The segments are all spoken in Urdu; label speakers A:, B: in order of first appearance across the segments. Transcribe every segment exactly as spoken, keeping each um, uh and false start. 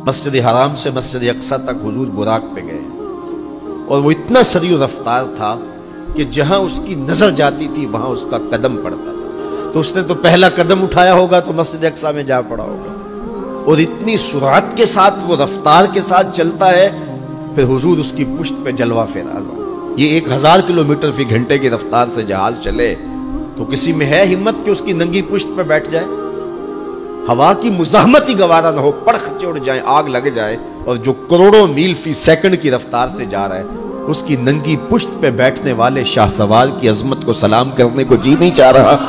A: مسجد حرام سے مسجد اقصی تک حضور براق پہ گئے اور وہ اتنا سریع رفتار تھا کہ جہاں اس کی نظر جاتی تھی وہاں اس کا قدم پڑتا تھا. تو اس نے تو پہلا قدم اٹھایا ہوگا تو مسجد اقصی میں جا پڑا ہوگا. اور اتنی سرعت کے ساتھ وہ رفتار کے ساتھ چلتا ہے، پھر حضور اس کی پشت پہ جلوہ فراز. یہ ایک ہزار کلومیٹر فی گھنٹے کی رفتار سے جہاز چلے تو کسی میں ہے ہمت کہ اس کی ننگی پشت پہ بیٹھ جائے؟ ہوا کی مزاحمت ہی گوارا نہ ہو، پڑخ چڑھ جائیں، آگ لگ جائے. اور جو کروڑوں میل فی سیکنڈ کی رفتار سے جا رہا ہے اس کی ننگی پشت پہ بیٹھنے والے شاہ سوار کی عظمت کو سلام کرنے کو جی نہیں چاہ رہا.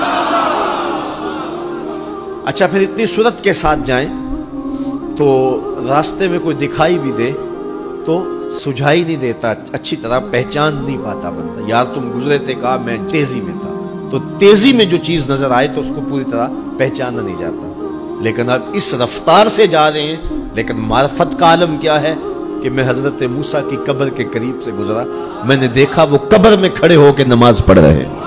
A: اچھا پھر اتنی سرعت کے ساتھ جائیں تو راستے میں کوئی دکھائی بھی دے تو سجھائی نہیں دیتا، اچھی طرح پہچان نہیں پاتا بندہ. یار تم گزرے تھے، کہا میں تیزی میں تھا. تو تیزی میں جو چیز نظر آئے تو اس کو پوری طرح پہچانا نہیں جاتا. لیکن اب اس رفتار سے جا رہے ہیں، لیکن معرفت کا عالم کیا ہے کہ میں حضرت موسیٰ کی قبر کے قریب سے گزرا، میں نے دیکھا وہ قبر میں کھڑے ہو کے نماز پڑھ رہے ہیں.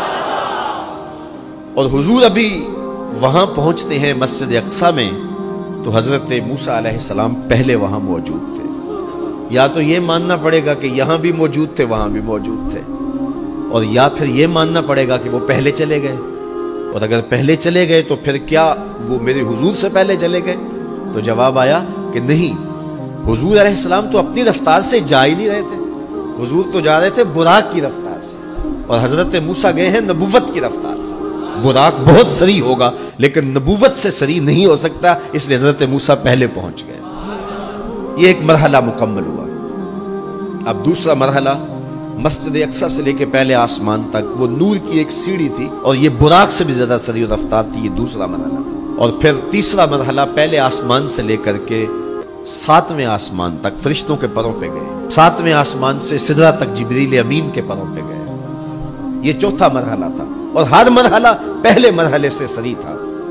A: اور حضور ابھی وہاں پہنچتے ہیں مسجد اقصی میں تو حضرت موسیٰ علیہ السلام پہلے وہاں موجود تھے. یا تو یہ ماننا پڑے گا کہ یہاں بھی موجود تھے وہاں بھی موجود تھے، اور یا پھر یہ ماننا پڑے گا کہ وہ پہلے چلے گئے. اور اگر پہلے چلے گئے تو پھر کیا وہ میرے حضور سے پہلے چلے گئے؟ تو جواب آیا کہ نہیں، حضور علیہ السلام تو اپنی رفتار سے جا ہی نہیں رہے تھے. حضور تو جا رہے تھے براق کی رفتار سے، اور حضرت موسیٰ گئے ہیں نبوت کی رفتار سے. براق بہت سری ہوگا لیکن نبوت سے سری نہیں ہو سکتا، اس لیے حضرت موسیٰ پہلے پہنچ گئے. یہ ایک مرحلہ مکمل ہوا. اب دوسرا مرحلہ مسجد اقصی سے لے کے پہلے آسمان تک وہ نور کی ایک سیڑھی تھی اور یہ براق سے بھی زیادہ سری و رفتار تھی. یہ دوسرا مرحلہ تھا. اور پھر تیسرا مرحلہ پہلے آسمان سے لے کر کے ساتویں آسمان تک فرشتوں کے پروں پہ گئے. ساتویں آسمان سے سدرہ تک جبریل امین کے پروں پہ گئے. یہ چوتھا مرحلہ تھا اور ہر مرحلہ پہلے مرحلے سے سری تھا.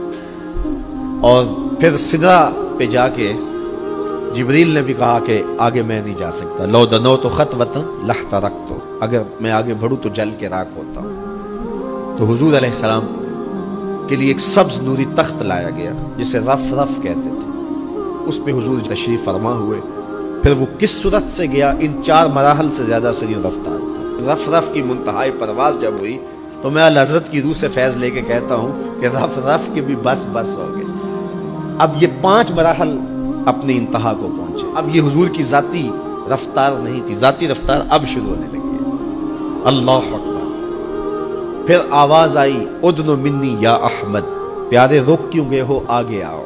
A: اور پھر سدرہ پہ جا کے جبریل نے بھی کہا کہ آگے میں نہیں جا سکتا. لو دنو تو خطوۃ لحترقت، اگر میں آگے بڑھوں تو جل کے راکھ ہوتا ہوں. تو حضور علیہ السلام کے لیے ایک سبز نوری تخت لایا گیا جسے رف رف کہتے تھے. اس پہ حضور تشریف فرما ہوئے. پھر وہ کس صورت سے گیا؟ ان چار مراحل سے زیادہ سری رفتار تھا. رف رف کی منتہائی پرواز جب ہوئی تو میں اعلی حضرت کی روح سے فیض لے کے کہتا ہوں کہ رف رف کے بھی بس بس ہو گئے. اب یہ پانچ مراحل اپنی انتہا کو پہنچے. اب یہ حضور کی ذاتی رفتار نہیں تھی، ذاتی رفتار اب شروع ہونے لگی ہے. اللہ اکبر. پھر آواز آئی ادنو منی یا احمد، پیارے رک کیوں گئے ہو، آگے آؤ.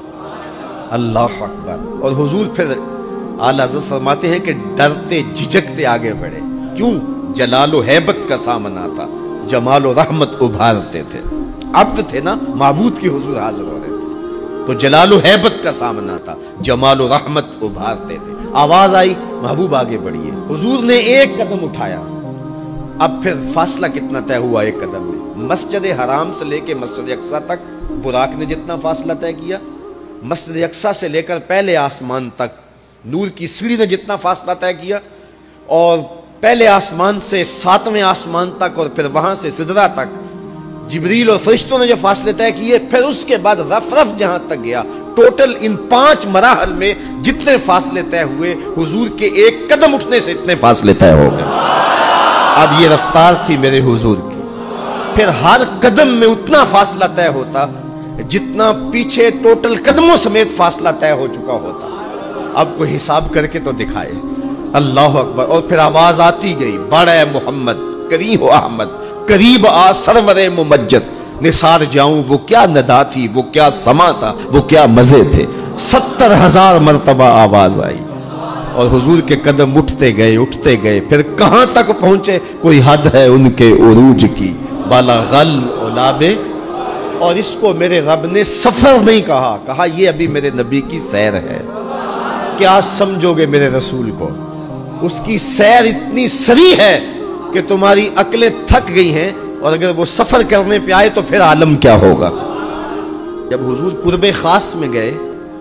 A: اللہ اکبر. اور حضور پھر اعلی حضرت فرماتے ہیں کہ ڈرتے جھجکتے آگے بڑھے. کیوں؟ جلال و ہیبت کا سامنا تھا، جمال و رحمت ابھارتے تھے. عبد تھے نا، معبود کی حضور حاضر ہو رہے تھے تو جلال و ہیبت کا سامنا تھا، جمال و رحمت ابھارتے تھے. آواز آئی محبوب آگے بڑھیے. حضور نے ایک قدم اٹھایا. اب پھر فاصلہ کتنا طے ہوا ایک قدم میں؟ مسجد حرام سے لے کے مسجد اقصی تک براق نے جتنا فاصلہ طے کیا، مسجد اقصی سے لے کر پہلے آسمان تک نور کی سیڑھی نے جتنا فاصلہ طے کیا، اور پہلے آسمان سے ساتویں آسمان تک اور پھر وہاں سے سدرہ تک جبریل اور فرشتوں نے جو فاصلے طے کیے، پھر اس کے بعد رف رف جہاں تک گیا. ٹوٹل ان پانچ مراحل میں جتنے فاصلے طے ہوئے، حضور کے ایک قدم اٹھنے سے اتنے فاصلے طے ہو گئے. اب یہ رفتار تھی میرے حضور کی. پھر ہر قدم میں اتنا فاصلہ طے ہوتا جتنا پیچھے ٹوٹل قدموں سمیت فاصلہ طے ہو چکا ہوتا. اب کوئی حساب کر کے تو دکھائے. اللہ اکبر. اور پھر آواز آتی گئی بڑھ اے محمد کریم ہو احمد، قریب آ سرور ممجد، نثار جاؤں وہ کیا ندا تھی، وہ کیا سما تھا، وہ کیا مزے تھے. ستر ہزار مرتبہ آواز آئی اور حضور کے قدم اٹھتے گئے اٹھتے گئے. پھر کہاں تک پہنچے؟ کوئی حد ہے ان کے عروج کی، بالا غل اولابے. اور اس کو میرے رب نے سفر نہیں کہا، کہا یہ ابھی میرے نبی کی سیر ہے. کیا سمجھو گے میرے رسول کو؟ اس کی سیر اتنی سری ہے کہ تمہاری عقلیں تھک گئی ہیں، اور اگر وہ سفر کرنے پہ آئے تو پھر عالم کیا ہوگا. جب حضور قرب خاص میں گئے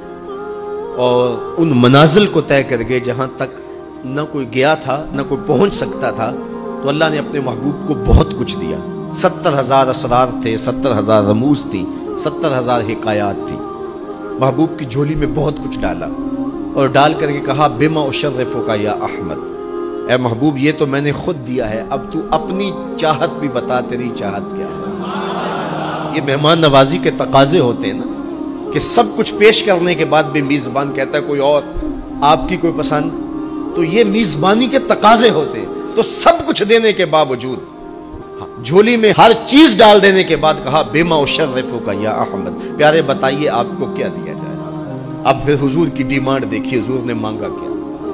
A: اور ان منازل کو طے کر گئے جہاں تک نہ کوئی گیا تھا نہ کوئی پہنچ سکتا تھا، تو اللہ نے اپنے محبوب کو بہت کچھ دیا. ستر ہزار اسرار تھے، ستر ہزار رموز تھی، ستر ہزار حکایات تھی. محبوب کی جھولی میں بہت کچھ ڈالا اور ڈال کر کے کہا بما اشرفک یا احمد، اے محبوب یہ تو میں نے خود دیا ہے، اب تو اپنی چاہت بھی بتا، تیری چاہت کیا ہے۔ یہ مہمان نوازی کے تقاضے ہوتے ہیں نا، کہ سب کچھ پیش کرنے کے بعد بھی میزبان کہتا ہے کوئی اور، آپ کی کوئی پسند، تو یہ میزبانی کے تقاضے ہوتے ہیں۔ تو سب کچھ دینے کے باوجود جھولی میں ہر چیز ڈال دینے کے بعد کہا بما اشرفک یا احمد، پیارے بتائیے آپ کو کیا دیا جائے۔ اب پھر حضور کی ڈیمانڈ دیکھیے، حضور نے مانگا کیا۔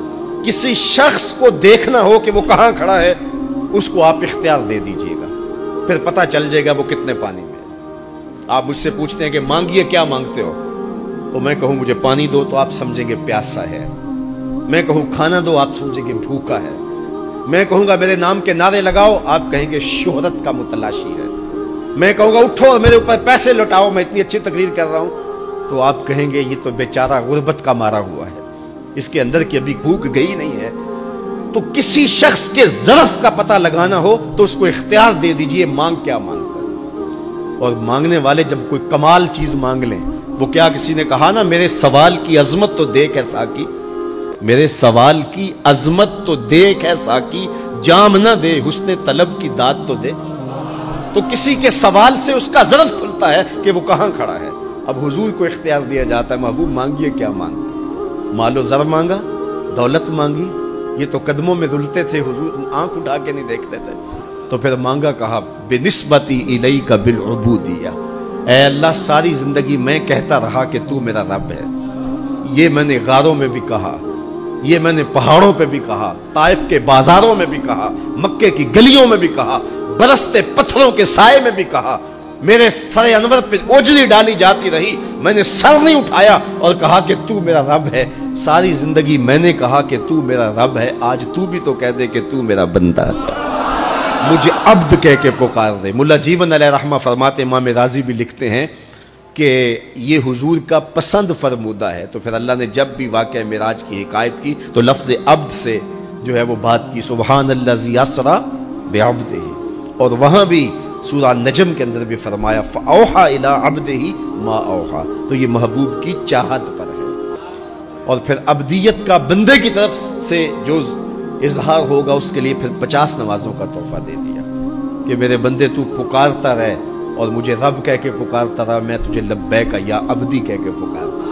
A: کسی شخص کو دیکھنا ہو کہ وہ کہاں کھڑا ہے، اس کو آپ اختیار دے دیجئے گا، پھر پتہ چل جائے گا وہ کتنے پانی میں ہے۔ آپ مجھ سے پوچھتے ہیں کہ مانگیے کیا مانگتے ہو، تو میں کہوں مجھے پانی دو تو آپ سمجھیں گے پیاسا ہے، میں کہوں کھانا دو آپ سمجھیں گے بھوکا ہے، میں کہوں گا میرے نام کے نعرے لگاؤ آپ کہیں گے شہرت کا متلاشی ہے، میں کہوں گا اٹھو اور میرے اوپر پیسے لوٹاؤ میں اتنی اچھی تقریر کر رہا ہوں، تو آپ کہیں گے یہ تو بیچارہ غربت کا مارا ہوا ہے، اس کے اندر کی ابھی بھوک گئی نہیں ہے۔ تو کسی شخص کے ظرف کا پتہ لگانا ہو تو اس کو اختیار دے دیجئے مانگ کیا مانگتا ہے۔ اور مانگنے والے جب کوئی کمال چیز مانگ لیں، وہ کیا کسی نے کہا نا میرے سوال کی عظمت تو دیکھ ہے ساقی، میرے سوال کی عظمت تو دیکھ ہے ساقی، جام نہ دے حسن طلب کی داد تو دے۔ تو کسی کے سوال سے اس کا ظرف کھلتا ہے کہ وہ کہاں کھڑا ہے۔ اب حضور کو اختیار دیا جاتا ہے محبوب مانگیے کیا مانگتے، مال و زر مانگا، دولت مانگی، یہ تو قدموں میں رلتے تھے حضور آنکھ اٹھا کے نہیں دیکھتے تھے، تو پھر مانگا کہا بنسبتی الیک بالعبودیہ، اے اللہ ساری زندگی میں کہتا رہا کہ تو میرا رب ہے، یہ میں نے غاروں میں بھی کہا، یہ میں نے پہاڑوں پہ بھی کہا، طائف کے بازاروں میں بھی کہا، مکے کی گلیوں میں بھی کہا، برستے پتھروں کے سائے میں بھی کہا، میرے سر انور پہ اوجلی ڈالی جاتی رہی، میں نے سر نہیں اٹھایا اور کہا کہ تو میرا رب ہے، ساری زندگی میں نے کہا کہ تو میرا رب ہے، آج تو بھی تو کہہ دے کہ تو میرا بندہ ہے، مجھے عبد کہہ کے پکار دے۔ ملا جیون علیہ رحمہ فرماتے، امام راضی بھی لکھتے ہیں کہ یہ حضور کا پسند فرمودہ ہے، تو پھر اللہ نے جب بھی واقعہ معراج کی حکایت کی تو لفظ عبد سے جو ہے وہ بات کی، سبحان الذی اسری بعبدہ، اور وہاں بھی سورہ نجم کے اندر بھی فرمایا فاوحی الی عبدہ ما اوحی، تو یہ محبوب کی چاہت پر ہے۔ اور پھر عبدیت کا بندے کی طرف سے جو اظہار ہوگا اس کے لیے پھر پچاس نمازوں کا تحفہ دے دیا کہ میرے بندے تو پکارتا رہے اور مجھے رب کہہ کے پکارتا رہا، میں تجھے لبیک یا عبدی کہہ کے پکارتا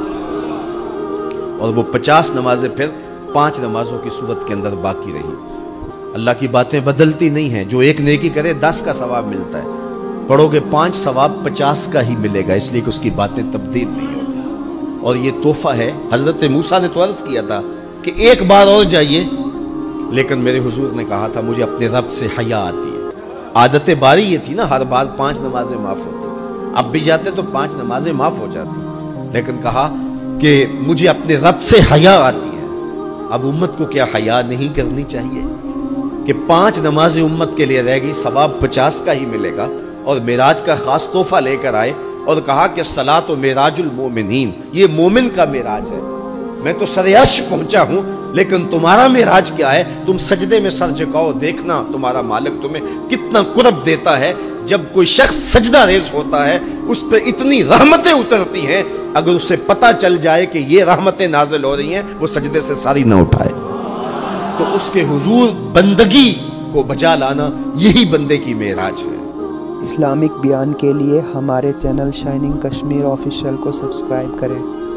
A: رہا۔ اور وہ پچاس نمازیں پھر پانچ نمازوں کی صورت کے اندر باقی رہی۔ اللہ کی باتیں بدلتی نہیں ہیں، جو ایک نیکی کرے دس کا ثواب ملتا ہے، پڑھو گے پانچ ثواب پچاس کا ہی ملے گا، اس لیے کہ اس کی باتیں تبدیل نہیں ہوتی۔ اور یہ تحفہ ہے، حضرت موسیٰ نے تو عرض کیا تھا کہ ایک بار اور جائیے، لیکن میرے حضور نے کہا تھا مجھے اپنے رب سے حیا آتی ہے۔ عادت باری یہ تھی نا، ہر بار پانچ نمازیں معاف ہوتی تھی، اب بھی جاتے تو پانچ نمازیں معاف ہو جاتی، لیکن کہا کہ مجھے اپنے رب سے حیا آتی ہے۔ اب امت کو کیا حیا نہیں کرنی چاہیے کہ پانچ نمازیں امت کے لیے رہ گئی، ثواب پچاس کا ہی ملے گا، اور معراج کا خاص تحفہ لے کر آئے اور کہا کہ صلاۃ و معراج المومنین، یہ مومن کا معراج ہے، میں تو سر عرش پہنچا ہوں لیکن تمہارا معراج کیا ہے، تم سجدے میں سر جھکاؤ، دیکھنا تمہارا مالک تمہیں کتنا قرب دیتا ہے۔ جب کوئی شخص سجدہ ریز ہوتا ہے اس پہ اتنی رحمتیں اترتی ہیں، اگر اسے پتہ چل جائے کہ یہ رحمتیں نازل ہو رہی ہیں وہ سجدے سے ساری نہ اٹھائے۔ تو اس کے حضور بندگی کو بجا لانا یہی بندے کی معراج ہے۔
B: اسلامک بیان کے لیے ہمارے چینل شائننگ کشمیر آفیشیل کو سبسکرائب کریں۔